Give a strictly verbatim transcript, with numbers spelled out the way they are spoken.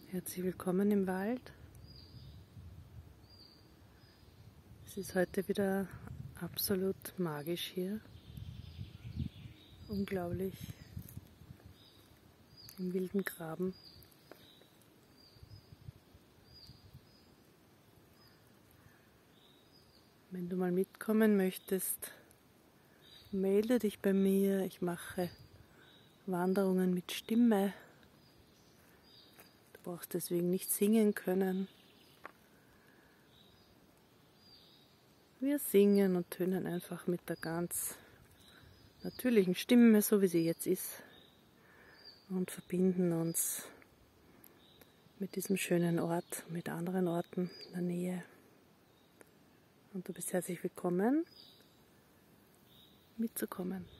Herzlich willkommen im Wald. Es ist heute wieder absolut magisch hier. Unglaublich. Im wilden Graben. Wenn du mal mitkommen möchtest, melde dich bei mir. Ich mache Wanderungen mit Stimme. Du brauchst deswegen nicht singen können. Wir singen und tönen einfach mit der ganz natürlichen Stimme, so wie sie jetzt ist, und verbinden uns mit diesem schönen Ort, mit anderen Orten in der Nähe. Und du bist herzlich willkommen, mitzukommen.